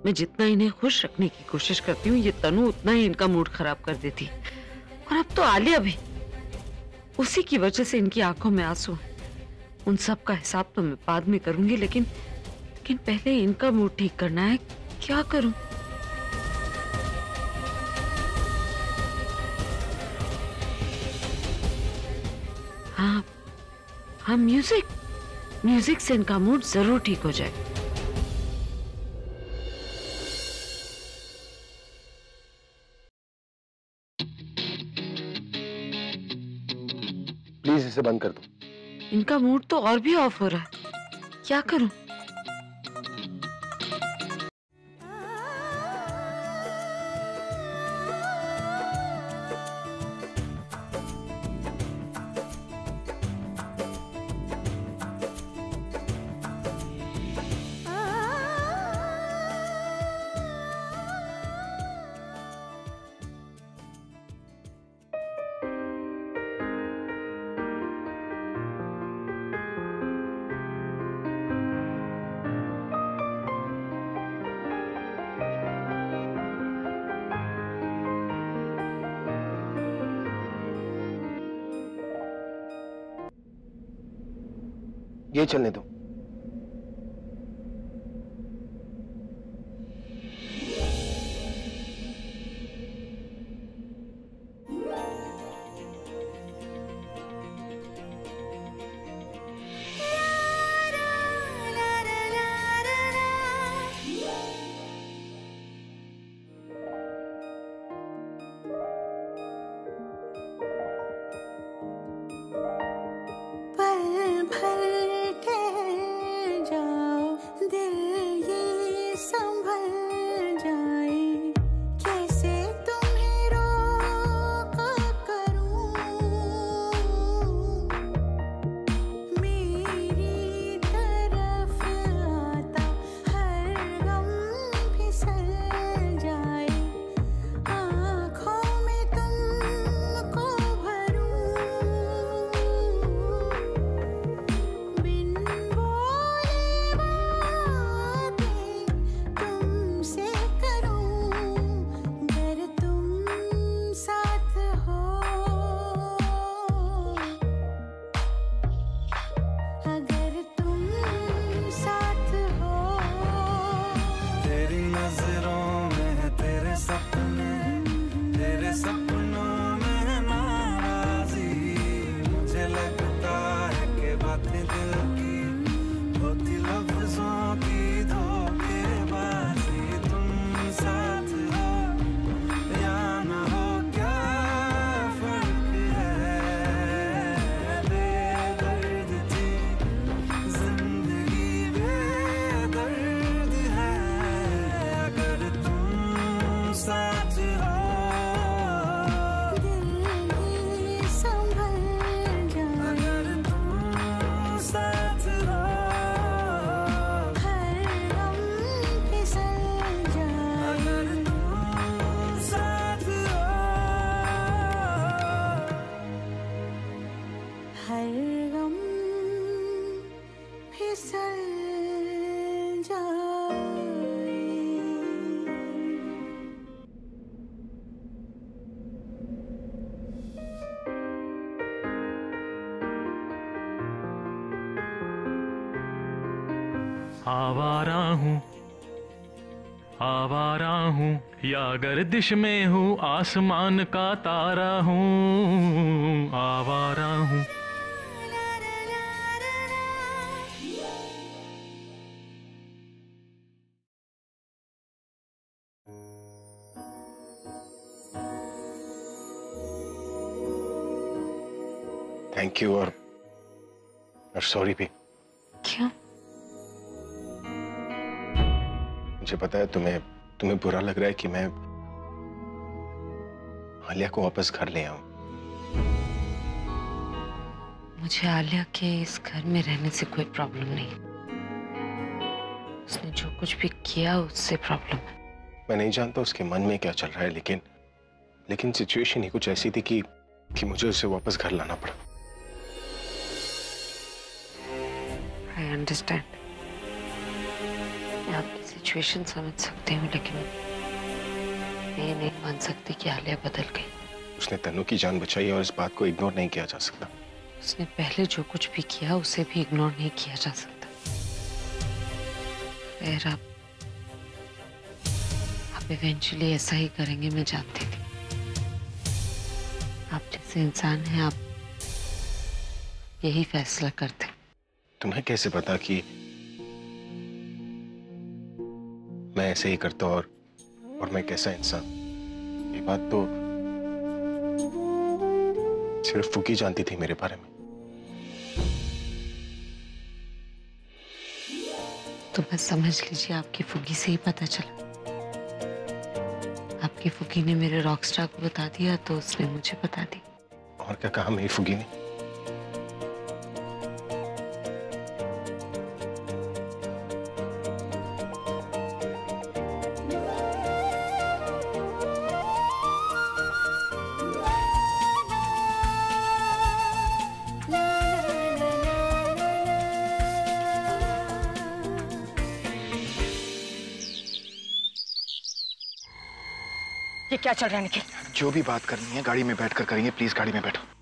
मैं जितना इन्हें खुश रखने की कोशिश करती हूँ, ये तनु उतना ही इनका मूड खराब कर देती। और अब तो आलिया भी, उसी की वजह से इनकी आंखों में आंसू। उन सब का हिसाब तो मैं बाद में करूंगी, लेकिन पहले इनका मूड ठीक करना है। क्या करूं? हाँ, म्यूजिक से इनका मूड जरूर ठीक हो जाए। प्लीज इसे बंद कर दो। इनका मूड तो और भी ऑफ हो रहा है, क्या करूं? ये चलने दो। आवारा हूँ या गर्दिश में हूँ, आसमान का तारा हूँ, आवारा हूँ। थैंक यू और सॉरी भी। क्यों? मुझे पता है तुम्हें बुरा लग रहा है कि मैं आलिया को वापस घर ले आऊं। मुझे आलिया के इस घर में रहने से कोई प्रॉब्लम नहीं। उसने जो कुछ भी किया उससे प्रॉब्लम है। मैं नहीं जानता उसके मन में क्या चल रहा है, लेकिन सिचुएशन ही कुछ ऐसी थी कि मुझे उसे वापस घर लाना पड़ा। I understand. मैं आपकी सिचुएशन समझ सकती हूँ, लेकिन मैं ये नहीं मान सकती कि आलिया बदल गई। उसने तनु की जान बचाई और इस बात को इग्नोर नहीं किया जा सकता। उसने पहले जो कुछ भी किया उसे भी इग्नोर नहीं किया जा सकता। खैर, आप इवेंचुअली ऐसा ही करेंगे, मैं जानती थी। आप जैसे इंसान हैं, आप यही फैसला करते। तुम्हें कैसे पता कि मैं ऐसे ही करता और मैं कैसा इंसान? ये बात तो सिर्फ फूकी जानती थी मेरे बारे में। तो बस समझ लीजिए, आपकी फुगी से ही पता चला। आपकी फुगी ने मेरे रॉकस्टार को बता दिया तो उसने मुझे बता दी। और क्या कहा मेरी फुगी ने? ये क्या चल रहा है निखिल? जो भी बात करनी है गाड़ी में बैठकर करेंगे। प्लीज गाड़ी में बैठो।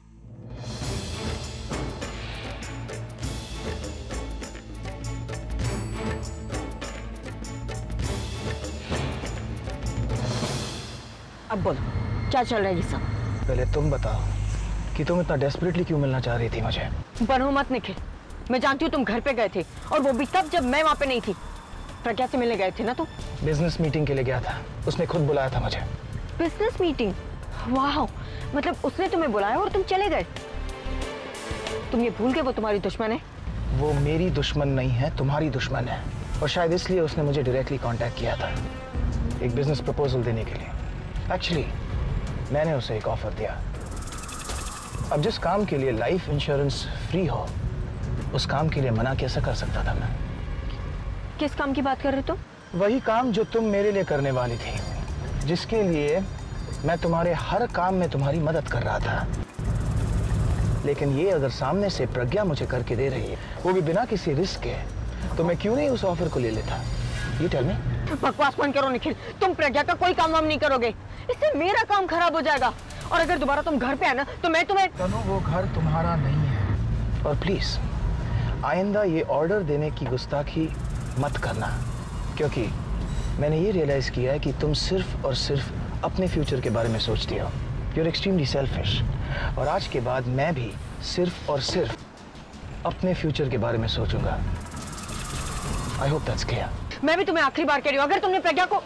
अब बोलो, क्या चल रहा है ये सब? पहले तुम बताओ कि तुम इतना डेस्परेटली क्यों मिलना चाह रही थी मुझे? बनो मत निखिल, मैं जानती हूँ तुम घर पे गए थे, और वो भी तब जब मैं वहाँ पे नहीं थी। प्रज्ञा से मिलने गए थे ना तुम? बिजनेस मीटिंग के लिए गया था, उसने खुद बुलाया था मुझे। Business meeting? वाह, मतलब उसने तुम्हें बुलाया और तुम चले गए? तुम ये भूल गए वो तुम्हारी दुश्मन है? वो मेरी दुश्मन नहीं है, तुम्हारी दुश्मन है। और शायद इसलिए उसने मुझे डायरेक्टली कांटेक्ट किया था एक बिजनेस प्रपोजल देने के लिए। एक्चुअली मैंने उसे एक ऑफर दिया। अब जिस काम के लिए लाइफ इंश्योरेंस फ्री हो, उस काम के लिए मना कैसे कर सकता था मैं? किस काम की बात कर रहे हो तुम? वही काम जो तुम मेरे लिए करने वाली थी, जिसके लिए मैं तुम्हारे हर काम में तुम्हारी मदद कर रहा था। लेकिन ये अगर सामने से प्रज्ञा मुझे करके दे रही है, वो भी बिना किसी रिस्क के, तो मैं क्यों नहीं उस ऑफर को ले लेता? ये टेल मी। बकवास बंद करो निखिल, तुम प्रज्ञा का कोई काम वाम नहीं करोगे, इससे मेरा काम खराब हो जाएगा। और अगर दोबारा तुम घर पे आए ना तो मैं तुम्हें। तनु, वो घर तुम्हारा नहीं है। और प्लीज आइंदा ये ऑर्डर देने की गुस्ताखी मत करना, क्योंकि मैंने ये रियलाइज किया है कि तुम सिर्फ और सिर्फ अपने फ्यूचर के बारे में सोचती हो। You are extremely selfish. और आज के बाद मैं भी सिर्फ और सिर्फ अपने फ्यूचर के बारे में सोचूंगा। I hope that's clear. मैं भी तुम्हें आखिरी बार कह रही हूँ, अगर तुमने प्रज्ञा को।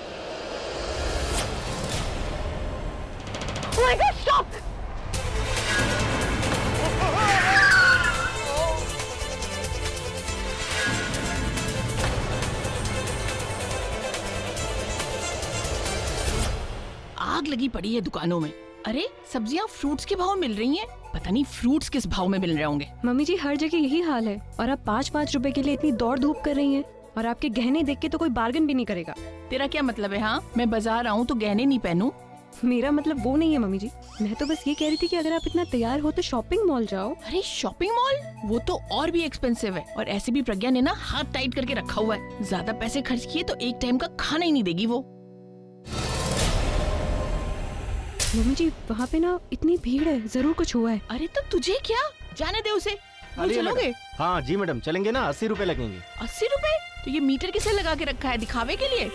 Oh my God, stop! आग लगी पड़ी है दुकानों में। अरे सब्जियां फ्रूट्स के भाव मिल रही हैं, पता नहीं फ्रूट्स किस भाव में मिल रहे होंगे। मम्मी जी, हर जगह यही हाल है, और आप 5-5 रुपए के लिए इतनी दौड़ धूप कर रही हैं, और आपके गहने देख के तो कोई बार्गेन भी नहीं करेगा। तेरा क्या मतलब है? हाँ, मैं बाजार आऊँ तो गहने नहीं पहनूं? मेरा मतलब वो नहीं है मम्मी जी, मैं तो बस ये कह रही थी कि अगर आप इतना तैयार हो तो शॉपिंग मॉल जाओ। अरे शॉपिंग मॉल? वो तो और भी एक्सपेंसिव है, और ऐसे भी प्रज्ञा ने ना हाथ टाइट करके रखा हुआ है। ज्यादा पैसे खर्च किए तो एक टाइम का खाना ही नहीं देगी वो। मम्मी जी, वहाँ पे ना इतनी भीड़ है, जरूर कुछ हुआ है। अरे तो तुझे क्या, जाने दे उसे। वो चलोगे? हाँ जी मैडम, चलेंगे ना। 80 रुपए लगेंगे। 80 रुपए? तो ये मीटर किसे लगा के रखा है, दिखावे के लिए?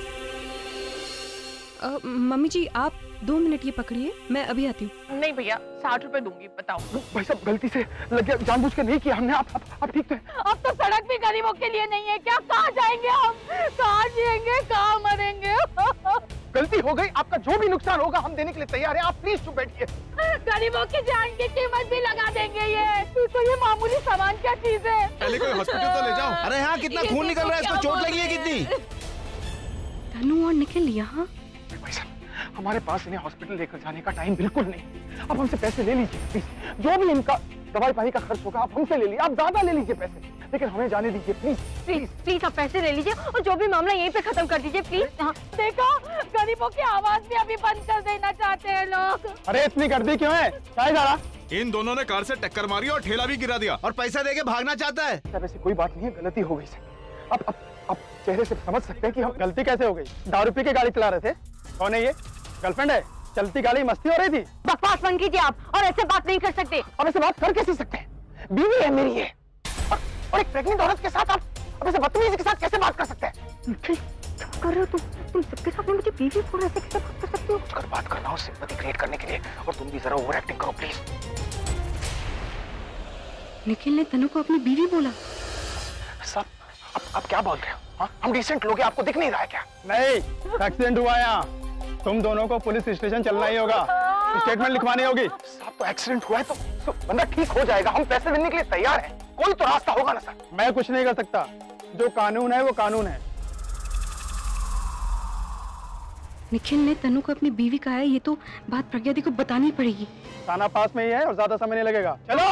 मम्मी जी, आप 2 मिनट ये पकड़िए, मैं अभी आती हूँ। नहीं भैया, 60 रुपए दूंगी, बताओ। भाई साहब, गलती से लग गया, जानबूझ के नहीं किया हमने। आप ठीक तो हैं? अब तो सड़क भी गरीबों के लिए नहीं है क्या? कहाँ जाएंगे हम? कहाँ जिएंगे, कहाँ मरेंगे? गलती हो गई, आपका जो भी नुकसान होगा हम देने के लिए तैयार हैं। आप प्लीज चुप बैठिए। गरीबों की जान की कीमत भी लगा देंगे ये। तो ये मामूली सामान क्या चीज है? पहले कोई हॉस्पिटल तो ले जाओ। अरे हाँ, कितना खून निकल रहा है, इसको चोट लगी है कितनी? तनु और निखिल यहाँ? भाई साहब, हमारे पास इन्हें हॉस्पिटल लेकर जाने का टाइम बिल्कुल नहीं। अब हमसे पैसे ले लीजिए प्लीज। जो भी इनका दवाई पानी का खर्च होगा आप हमसे ले लीजिए। आप ज्यादा ले लीजिए पैसे, लेकिन हमें जाने दीजिए प्लीज। प्लीज प्लीज आप पैसे ले लीजिए और जो भी मामला यहीं पे खत्म कर दीजिए प्लीज। देखो, गरीबों की आवाज भी अभी बंद कर देना चाहते हैं लोग। अरे इतनी गर्दी क्यों है? क्या जा रहा? इन दोनों ने कार से टक्कर मारी और ठेला भी गिरा दिया, और पैसा देके भागना चाहता है। सर, ऐसी कोई बात नहीं है, गलती हो गई सर। अब आप चेहरे से समझ सकते हैं कि हम गलती कैसे हो गई। दारू पी के गाड़ी चला रहे थे। कौन है ये? गर्लफ्रेंड है? चलती गाड़ी मस्ती हो रही थी। बकवास बंद कीजिए आप, और ऐसे बात नहीं कर सकते। अब ऐसे बात कर कैसे सकते हैं? बीवी है मेरी ये, और एक प्रेग्नेंट औरत के साथ आप अब ऐसे बदतमीजी के साथ कैसे बात कर सकते हैं? क्या कर रहे हो तुम सबके सामने मुझे बीवी बोल ऐसे कैसे बात कर सकते हो? कर बात कर रहा हूँ सिंपैथी क्रिएट करने के लिए, और तुम भी जरा ओवर एक्टिंग करो प्लीज। निखिल ने तनु को अपनी बीवी बोला। सब अब क्या बोल रहे हो? हाँ? हम डिसेंट लोग हैं, आपको दिख नहीं रहा है क्या? नहीं, एक्सीडेंट हुआ यहाँ। तुम दोनों को पुलिस स्टेशन चलना ही होगा, स्टेटमेंट लिखवानी होगी। साहब तो एक्सीडेंट हुआ है तो बंदा ठीक हो जाएगा, हम पैसे देने के लिए तैयार हैं। कोई तो रास्ता होगा ना सर। मैं कुछ नहीं कर सकता, जो कानून है वो कानून है। निखिल ने तनु को अपनी बीवी कहा है, ये तो बात प्रज्ञा दी को बतानी पड़ेगी। थाना पास में ही है और ज्यादा समय नहीं लगेगा। चलो।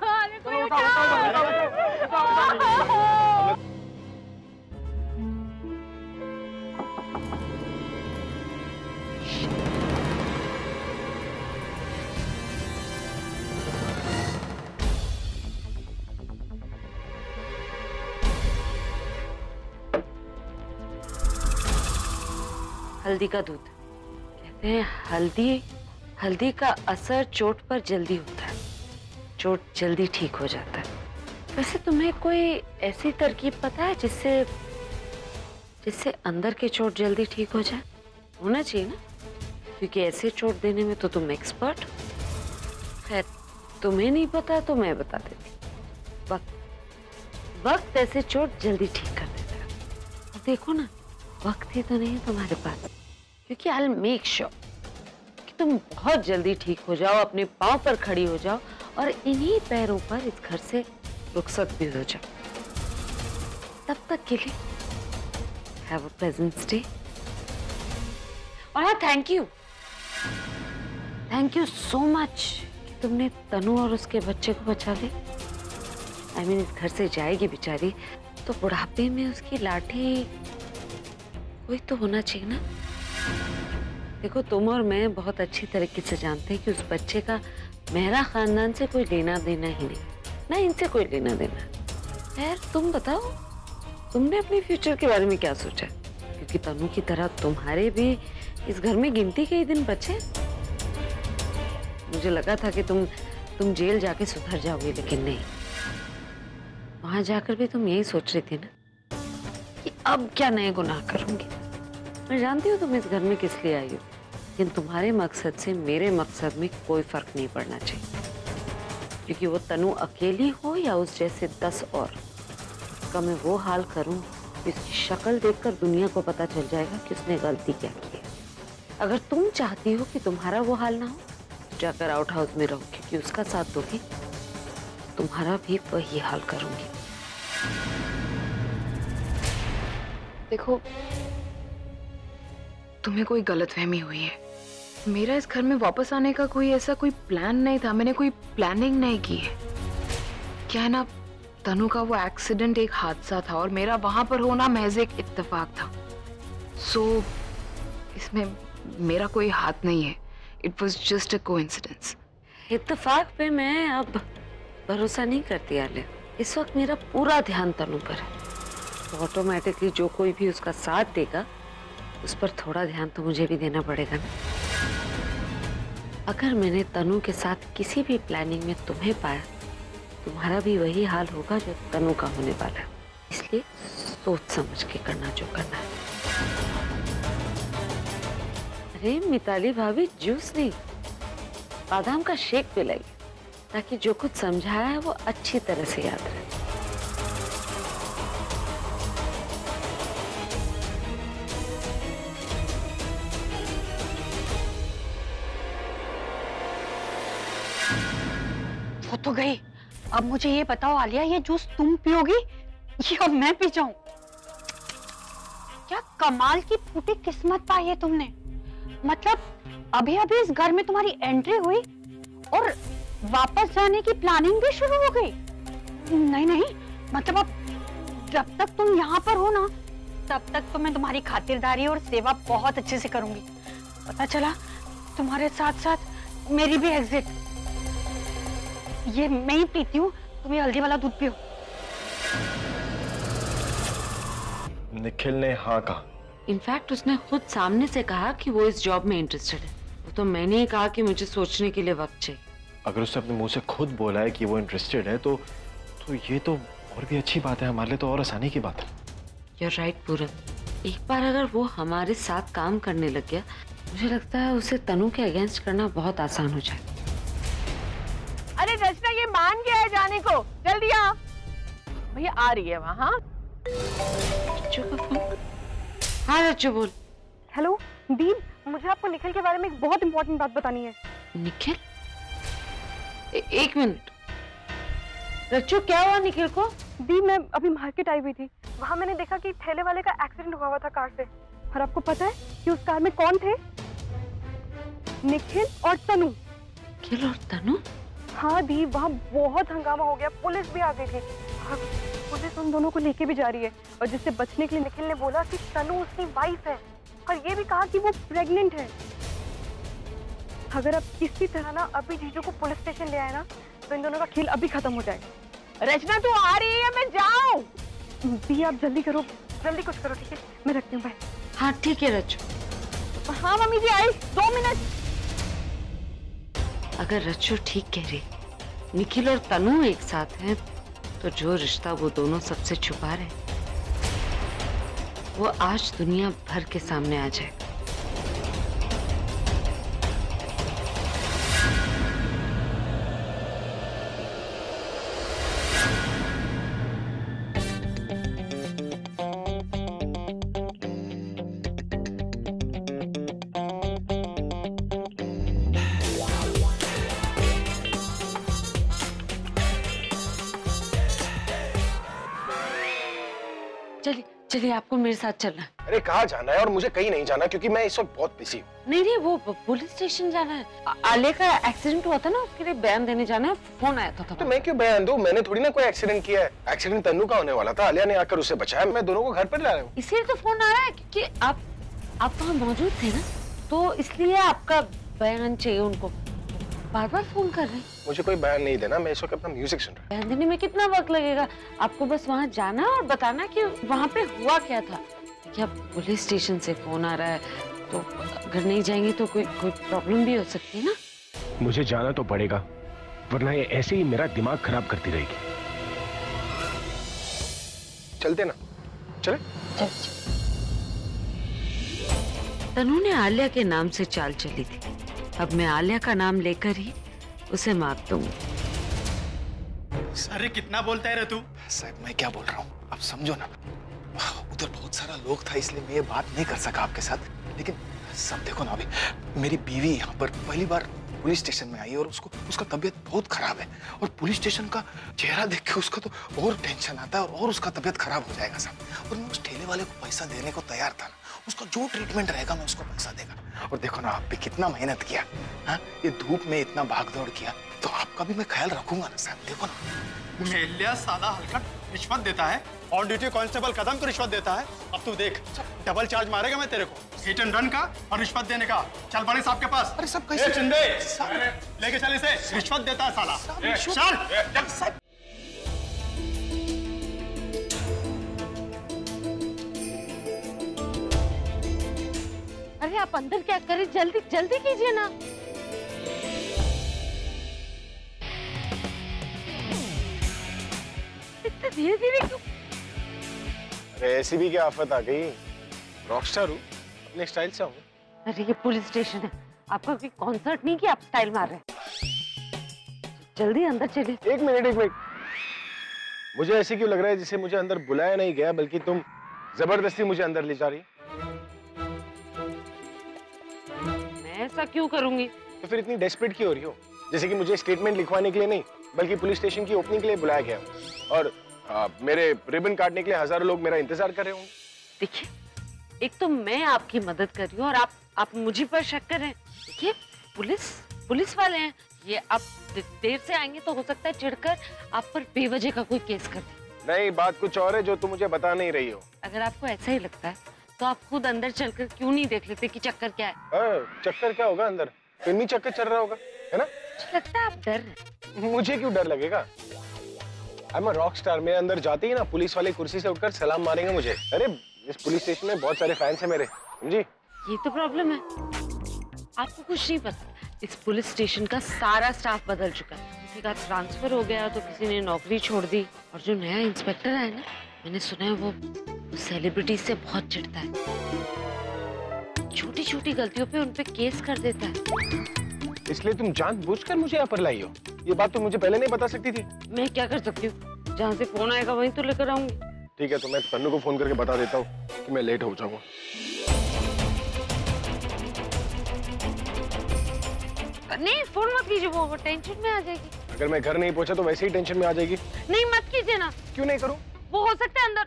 हल्दी का दूध। कहते हैं हल्दी का असर चोट पर जल्दी होता है, चोट जल्दी ठीक हो जाता है। वैसे तुम्हें कोई ऐसी तरकीब पता है जिससे अंदर की चोट जल्दी ठीक हो जाए? होना चाहिए ना, क्योंकि ऐसे चोट देने में तो तुम एक्सपर्ट। खैर तुम्हें नहीं पता तो मैं बता देती। वक्त ऐसे चोट जल्दी ठीक कर देता है। अब देखो ना, वक्त ही तो नहीं है तुम्हारे पास, क्योंकि आई विल मेक श्योर कि तुम बहुत जल्दी ठीक हो जाओ, अपने पांव पर खड़ी हो जाओ और इन्हीं पैरों पर इस घर से रुखसत भी हो जाओ। तब तक के लिए हैव अ प्लेजेंट स्टे। और हाँ, थैंक यू सो मच कि तुमने तनु और उसके बच्चे को बचा लिया। इस घर से जाएगी बेचारी तो बुढ़ापे में उसकी लाठी कोई तो होना चाहिए ना। देखो, तुम और मैं बहुत अच्छी तरीके से जानते हैं कि उस बच्चे का मेहरा खानदान से कोई लेना देना ही नहीं, ना इनसे कोई लेना देना। खैर तुम बताओ, तुमने अपने फ्यूचर के बारे में क्या सोचा? क्योंकि तनु की तरह तुम्हारे भी इस घर में गिनती के ही दिन बचे। मुझे लगा था कि तुम जेल जाके सुधर जाओगे, लेकिन नहीं। वहां जाकर भी तुम यही सोच रही थी ना कि अब क्या नए गुनाह करूंगी। मैं जानती हूँ तुम इस घर में किस लिए आई हो, लेकिन तुम्हारे मकसद से मेरे मकसद में कोई फर्क नहीं पड़ना चाहिए। क्योंकि वो तनु अकेली हो या उस जैसे 10 और, उसका मैं वो हाल करूँ कि उसकी शक्ल देखकर दुनिया को पता चल जाएगा कि उसने गलती क्या की है। अगर तुम चाहती हो कि तुम्हारा वो हाल ना हो, जाकर आउट हाउस में रहो, क्योंकि उसका साथ दोगी तुम्हारा भी वही हाल करूंगी। देखो, तुम्हें कोई गलतफहमी हुई है। मेरा इस घर में वापस आने का कोई ऐसा कोई प्लान नहीं था, मैंने कोई प्लानिंग नहीं की है। क्या है ना, तनु का वो एक्सीडेंट एक हादसा था और मेरा वहां पर होना महज एक इत्तेफाक था। सो इसमें मेरा कोई हाथ नहीं है। It was just a coincidence. इत्तेफाक पे मैं अब भरोसा नहीं करती आलिया। इस वक्त मेरा पूरा ध्यान तनु पर है, तो ऑटोमेटिकली जो कोई भी उसका साथ देगा उस पर थोड़ा ध्यान तो मुझे भी देना पड़ेगा ना। अगर मैंने तनु के साथ किसी भी प्लानिंग में तुम्हें पाया, तुम्हारा भी वही हाल होगा जो तनु का होने वाला है। इसलिए सोच समझ के करना जो करना है। अरे मिताली भाभी, जूस नहीं, बादाम का शेक पिलाइए, ताकि जो कुछ समझाया है वो अच्छी तरह से याद रहे। वो तो गई। अब मुझे ये बताओ आलिया, ये जूस तुम पियोगी या मैं पी जाऊं? क्या कमाल की फूटी किस्मत पाई है तुमने। मतलब अभी अभी इस घर में तुम्हारी एंट्री हुई और वापस जाने की प्लानिंग भी शुरू हो गई। नहीं नहीं, मतलब अब जब तक तुम यहाँ पर हो ना, तब तक तो मैं तुम्हारी खातिरदारी और सेवा बहुत अच्छे से करूंगी। पता चला तुम्हारे साथ साथ मेरी भी एग्जिट। ये मैं ही पीती हूँ, तुम ये हल्दी वाला दूध पियो। निखिल ने हाँ कहा। इनफैक्ट उसने खुद सामने से कहा कि वो इस जॉब में इंटरेस्टेड है। वो तो मैंने ही कहा कि मुझे सोचने के लिए वक्त चाहिए। अगर उसने अपने मुंह से खुद बोला है कि वो इंटरेस्टेड है तो ये तो और भी अच्छी बात है, हमारे लिए तो और आसानी की बात है। You're right, पूरन। एक बार अगर वो हमारे साथ काम करने लग गया, मुझे लगता है उसे तनु के अगेंस्ट करना बहुत आसान हो जाए। अरे रचना, ये मान गया है जाने को, जल्दी आ। भैया आ रही है वहाँ। हाँ रच्चू का फोन। हाँ रच्चू बोल। हेलो दीप, मुझे आपको निखिल के बारे में एक बहुत इंपॉर्टेंट बात बतानी है। निखिल? एक मिनट रच्चू, क्या हुआ निखिल को? दी, मैं अभी मार्केट आई हुई थी, वहाँ मैंने देखा कि ठेले वाले का एक्सीडेंट हुआ था कार से। और आपको पता है कि उस कार में कौन थे? निखिल और तनु। निखिल और तनु? हाँ दी, वहाँ बहुत हंगामा हो गया, पुलिस भी आ गई थी। पुलिस उन दोनों को लेके भी जा रही है। और जिससे बचने के लिए निखिल ने बोला कि तनु उसकी वाइफ है, और ये भी कहा कि वो प्रेग्नेंट है। अगर आप किसी तरह ना अभी जीजू को पुलिस स्टेशन ले आए ना, तो इन दोनों का खेल अभी खत्म हो जाएगा। रचना, तू आ रही है, मैं जाऊं? दी, आप जल्दी करो, जल्दी कुछ करो, ठीक है? मैं रखती हूँ, बाय। हाँ ठीक है रच्चू। हाँ मम्मी जी आई, 2 मिनट। अगर रच्चू ठीक कह रही, निखिल और तनु एक साथ हैं, तो जो रिश्ता वो दोनों सबसे छुपा रहे, वो आज दुनिया भर के सामने आ जाएगा। चलिए चलिए, आपको मेरे साथ चलना है। अरे कहाँ जाना है? और मुझे कहीं नहीं जाना, क्योंकि मैं इस वक्त बहुत बिजी हूँ। नहीं, वो पुलिस स्टेशन जाना है। आलिया का एक्सीडेंट हुआ था ना, उसके लिए बयान देने जाना है। फोन आया था। तो मैं क्यों बयान दूं? मैंने थोड़ी ना कोई एक्सीडेंट किया है। एक्सीडेंट तन्नू का होने वाला था, आलिया ने आकर उसे बचाया। मैं दोनों को घर पर ला रहा हूँ। इसलिए तो फोन आ रहा है क्योंकि आप वहाँ मौजूद थे ना, तो इसलिए आपका बयान चाहिए उनको। बार बार फोन कर रहे हैं। मुझे कोई बयान नहीं देना, मैं इस वक्त अपना म्यूजिक सुन रहा हूँ। बयान देने में कितना वक्त लगेगा? आपको बस वहाँ जाना और बताना कि वहाँ पे हुआ क्या था। क्या पुलिस स्टेशन से फोन आ रहा है, तो अगर नहीं जाएंगे तो कोई प्रॉब्लम भी हो सकती है ना। मुझे जाना तो पड़ेगा, वरना ये ऐसे ही मेरा दिमाग खराब करती रहेगी। चलते ना? चले? तनु ने आलिया के नाम से चाल चली थी, अब मैं आलिया का नाम लेकर ही उसे मार दूंगी। अरे कितना बोलता है रे तू? साहब मैं क्या बोल रहा हूँ, आप समझो ना। उधर बहुत सारा लोग था, इसलिए मैं ये बात नहीं कर सका आपके साथ। लेकिन सब देखो ना, अभी मेरी बीवी यहाँ पर पहली बार पुलिस स्टेशन में आई और उसका तबीयत बहुत खराब है। और पुलिस स्टेशन का चेहरा देख के उसका तो और टेंशन आता है और उसका तबीयत खराब हो जाएगा साहब। और मैं उस ठेले वाले को पैसा देने को तैयार था ना, उसका जो ट्रीटमेंट रहेगा मैं उसको पैसा देगा। और देखो ना, आप भी कितना मेहनत किया, हाँ? ये धूप में इतना भागदौड़ किया, तो आपका भी मैं ख्याल रखूंगा ना साहब। देखो ना, मेलिया साला हल्का रिश्वत देता है, ऑन ड्यूटी कांस्टेबल कदम को रिश्वत देता है। अब तू देख, डबल चार्ज मारेगा मैं तेरे को, हिट एंड रन का और रिश्वत देने का। चल बड़े साहब के पास। अरे सब कैसे? चिंदे लेके चल इसे, रिश्वत देता है साला। चल। अरे आप अंदर क्या करें, जल्दी जल्दी कीजिए ना। इतने धीरे धीरे क्यों? अरे ऐसी भी क्या आफत आ गई? रॉकस्टार हूँ, अपने स्टाइल से हूँ। अरे ये पुलिस स्टेशन है, आपका कोई कॉन्सर्ट नहीं कि आप स्टाइल मार रहे हैं। जल्दी अंदर चलिए। एक मिनट। मुझे ऐसे क्यों लग रहा है जैसे मुझे अंदर बुलाया नहीं गया, बल्कि तुम जबरदस्ती मुझे अंदर ले जा रही? मैं ऐसा क्यों करूंगी? तो फिर इतनी डेस्परेट क्यों हो रही हो? जैसे कि मुझे स्टेटमेंट लिखवाने के लिए नहीं, बल्कि पुलिस स्टेशन की ओपनिंग के लिए बुलाया गया। और मेरे रिबन काटने के लिए हजारों लोग मेरा इंतजार कर रहे होंगे। देखिए, एक तो मैं आपकी मदद कर रही हूँ और आप मुझे पर शक कर रहे हैं। देखिए, पुलिस वाले हैं, ये आप देर से आएंगे तो हो सकता है चिढ़कर आप पर बेवजह का कोई केस कर दे। नहीं, बात कुछ और है जो तुम मुझे बता नहीं रही हो। अगर आपको ऐसा ही लगता है तो आप खुद अंदर चलकर क्यों नहीं देख लेते कि चक्कर क्या है? चक्कर क्या होगा अंदर? फिल्मी चक्कर चल रहा होगा, है ना? लगता है आप डर रहे। मुझे क्यों डर लगेगा? I am a rock star. मेरे अंदर जाते ही ना पुलिस वाले कुर्सी से उठकर सलाम मारेंगे मुझे। अरे इस पुलिस स्टेशन में बहुत सारे फैंस हैं मेरे, समझी? ये तो प्रॉब्लम है, आपको कुछ नहीं पता। इस पुलिस स्टेशन का सारा स्टाफ बदल चुका है। किसी का ट्रांसफर हो गया तो किसी ने नौकरी छोड़ दी, और जो नया इंस्पेक्टर है ना, मैंने सुना है वो सेलिब्रिटी से बहुत चिढ़ता है, छोटी छोटी गलतियों पे उन पे केस कर देता है। इसलिए तुम जानबूझकर मुझे यहाँ पर लाई हो? ये बात तो मुझे पहले नहीं बता सकती थी। मैं क्या कर सकती हूँ, जहाँ से फोन आएगा वहीं तो लेकर आऊंगी। ठीक है, तो मैं तन्नू को फोन करके बता देता हूँ कि मैं लेट हो जाऊंगा। नहीं, फोन मत कीजिए, वो टेंशन में आ जाएगी। अगर मैं घर नहीं पहुंचा तो वैसे ही टेंशन में आ जाएगी। नहीं, मत कीजिए ना। क्यों नहीं करूं? वो हो सकता है अंदर।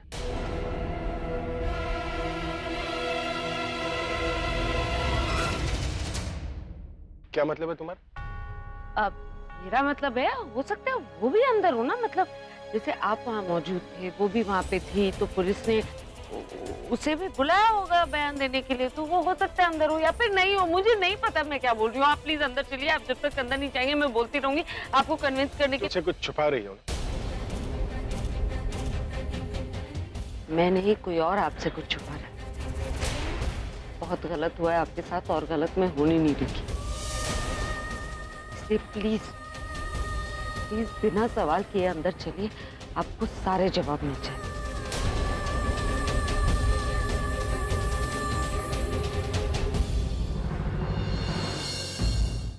क्या मतलब है तुम्हारा? अब मेरा मतलब है, हो सकता है वो भी अंदर हो ना, मतलब जैसे आप वहाँ मौजूद थे, वो भी वहाँ पे थी, तो पुलिस ने उसे भी बुलाया होगा बयान देने के लिए, तो वो हो सकता है अंदर हो या फिर नहीं हो, मुझे नहीं पता मैं क्या बोल रही हूँ। आप प्लीज अंदर चलिए, आप जब तक अंदर नहीं जाएंगे मैं बोलती रहूंगी आपको कन्विंस करने के। कुछ छुपा रही हो? मैं नहीं, कोई और आपसे कुछ छुपा रहा है। बहुत गलत हुआ है आपके साथ, और गलत मैं होनी नहीं दूंगी। इसलिए प्लीज प्लीज बिना सवाल किए अंदर चलिए, आपको सारे जवाब मिल जाए।